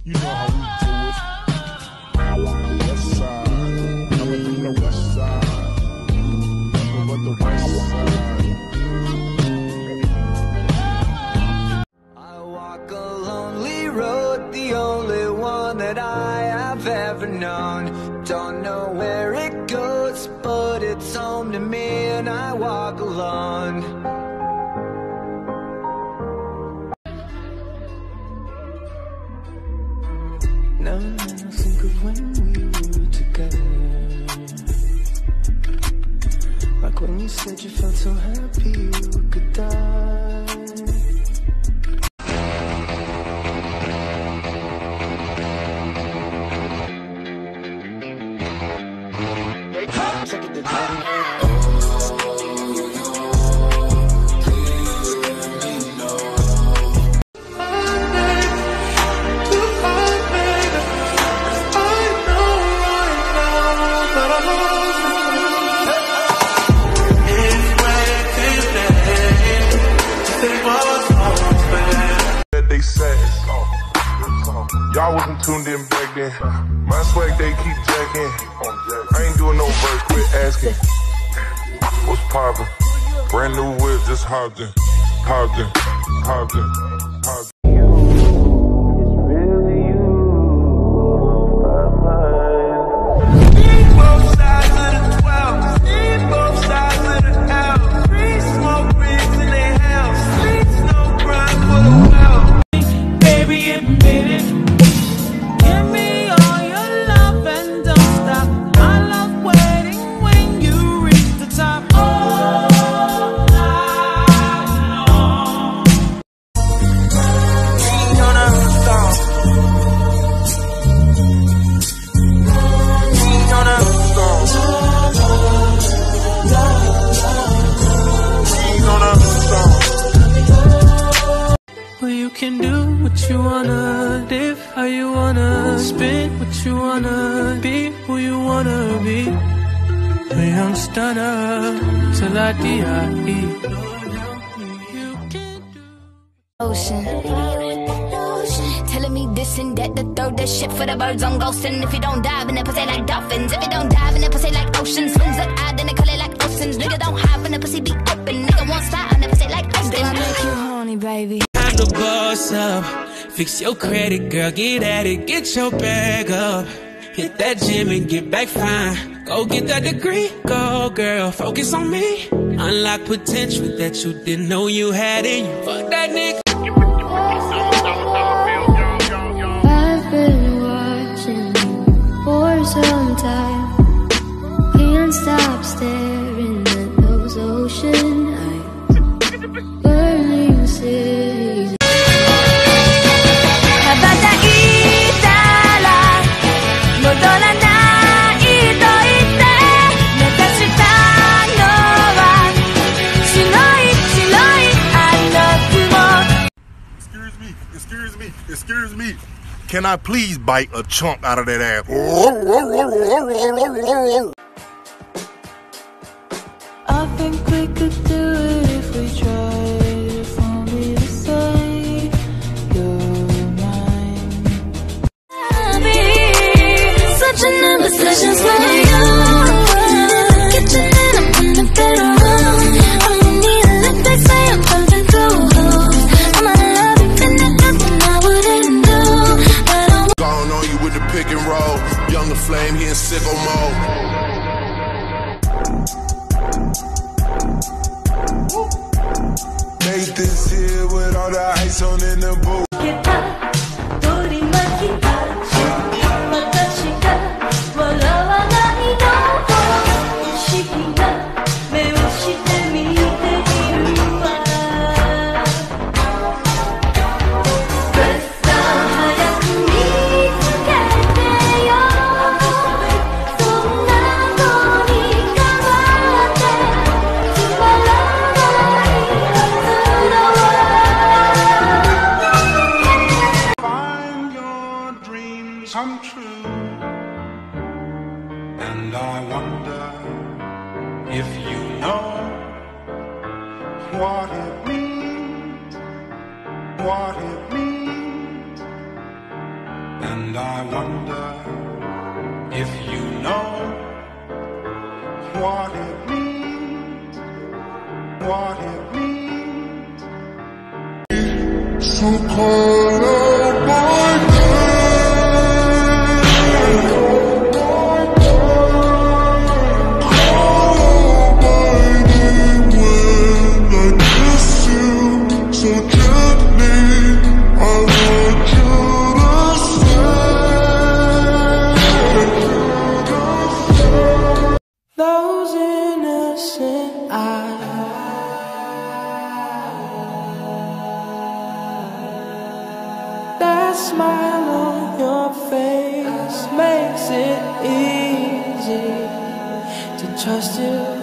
You know how we do it. West side, coming from the west side. Nothing but the west side. I walk a lonely road, the only one that I have ever known. Don't know where it goes, but it's home to me, and I walk alone. Now I think of when we were together, like when you said you felt so happy you could die. Y'all wasn't tuned in back then. My swag, they keep jacking. I ain't doing no verse, quit asking. What's poppin'? Brand new whip, just hopped in. Hopped in, hopped in, hopped in. Can do what you wanna, live how you wanna, spin what you wanna, be who you wanna be. A young stunner till I die. Ocean, telling me this and that, to throw that shit for the birds on ghosting. If you don't dive in the pussy like dolphins, if you don't dive in the pussy like oceans, swings that eye, then they call it like oceans. Nigga don't hide in the pussy, be open. Nigga won't slide in the pussy like oceans. I make you horny, baby. The boss up, fix your credit, girl, get at it, get your bag up. Hit that gym and get back fine. Go get that degree, go girl, focus on me. Unlock potential that you didn't know you had in you. Fuck that nigga. I've been watching for some time. Can't stop staring at those ocean eyes. Burning cities. Excuse me. Can I please bite a chunk out of that ass? I think we could do it if we tried. For me to say you're mine. I'll be such an obsession for you. Kitchen and I'm in the bedroom. I don't need a lip, they say I'm something too close. I'm gonna love you, and that's nothing I wouldn't do. But I'm gone on you with the pick and roll. Younger flame, he in sicko mode. Made this here with all the ice on in the booth. Come true, and I wonder if you know what it means, what it means, And I wonder if you know what it means, what it means. So call out my name, call my name when I kiss you so gently. I want you to stay. Those innocent eyes, that smile on your face makes it easy to trust you.